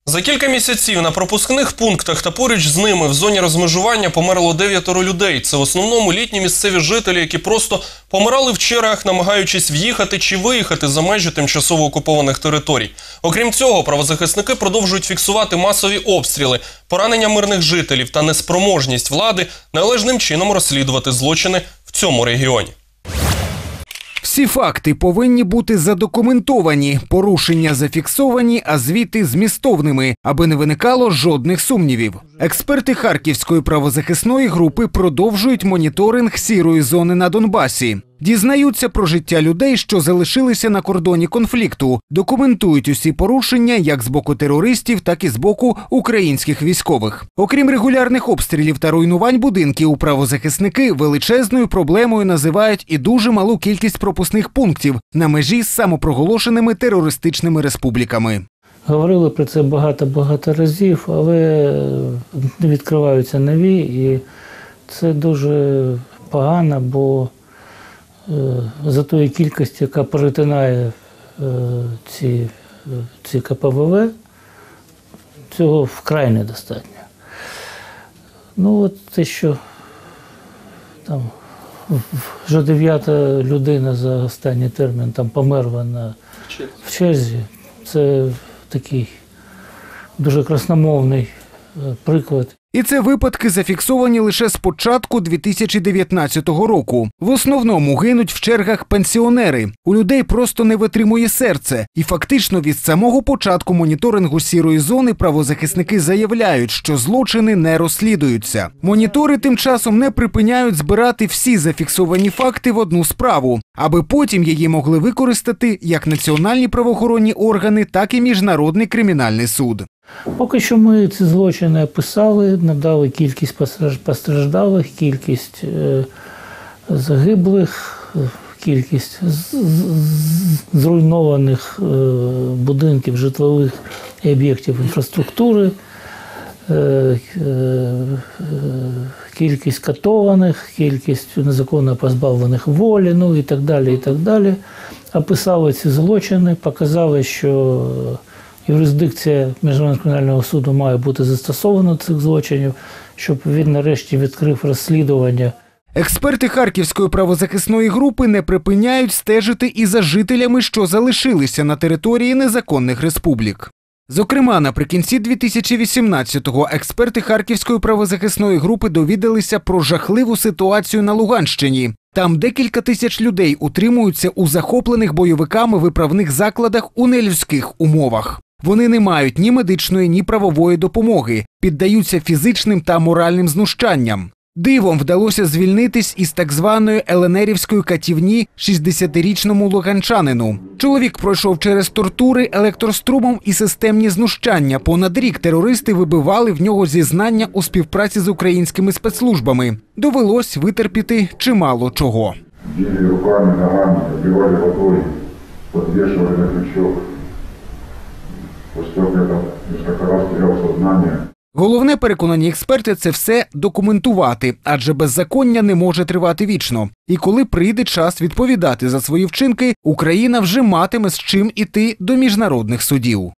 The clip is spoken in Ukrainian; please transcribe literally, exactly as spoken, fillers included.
За кілька місяців на пропускних пунктах та поруч з ними в зоні розмежування померло дев'ятеро людей. Це в основному літні місцеві жителі, які просто помирали в чергах, намагаючись в'їхати чи виїхати за межі тимчасово окупованих територій. Окрім цього, правозахисники продовжують фіксувати масові обстріли, поранення мирних жителів та неспроможність влади належним чином розслідувати злочини в цьому регіоні. Всі факти повинні бути задокументовані, порушення зафіксовані, а звіти змістовними, аби не виникало жодних сумнівів. Експерти Харківської правозахисної групи продовжують моніторинг сірої зони на Донбасі. Дізнаються про життя людей, що залишилися на кордоні конфлікту, документують усі порушення як з боку терористів, так і з боку українських військових. Окрім регулярних обстрілів та руйнувань будинків, правозахисники величезною проблемою називають і дуже малу кількість пропускних пунктів на межі з самопроголошеними терористичними республіками. Говорили про це багато-багато разів, але не відкриваються нові, і це дуже погано, бо за тої кількості, яка перетинає ці, ці ка пе ве ве, цього вкрай недостатньо. Ну от те, що там вже дев'ята людина за останній термін там померла на, в черзі, це такий дуже красномовний приклад. І це випадки зафіксовані лише з початку дві тисячі дев'ятнадцятого року. В основному гинуть в чергах пенсіонери. У людей просто не витримує серце. І фактично від самого початку моніторингу сірої зони правозахисники заявляють, що злочини не розслідуються. Монітори тим часом не припиняють збирати всі зафіксовані факти в одну справу, аби потім її могли використати як національні правоохоронні органи, так і Міжнародний кримінальний суд. Поки що ми ці злочини описали, надали кількість постраждалих, кількість загиблих, кількість зруйнованих будинків, житлових і об'єктів інфраструктури, кількість катованих, кількість незаконно позбавлених волі, ну і так далі, і так далі. Описали ці злочини, показали, що юрисдикція Міжнародного кримінального суду має бути застосована цих злочинів, щоб він нарешті відкрив розслідування. Експерти Харківської правозахисної групи не припиняють стежити і за жителями, що залишилися на території незаконних республік. Зокрема, наприкінці дві тисячі вісімнадцятого експерти Харківської правозахисної групи довідалися про жахливу ситуацію на Луганщині. Там декілька тисяч людей утримуються у захоплених бойовиками виправних закладах у нелюдських умовах. Вони не мають ні медичної, ні правової допомоги, піддаються фізичним та моральним знущанням. Дивом вдалося звільнитись із так званої еленерівської катівні шістдесятирічному луганчанину. Чоловік пройшов через тортури, електрострумом і системні знущання. Понад рік терористи вибивали в нього зізнання у співпраці з українськими спецслужбами. Довелось витерпіти чимало чого. Били руками, ногами, обливали водою, підвішували на крючок. Після цього кілька разів теряв сознання. Головне, переконані експерти, це все документувати, адже беззаконня не може тривати вічно. І коли прийде час відповідати за свої вчинки, Україна вже матиме з чим іти до міжнародних судів.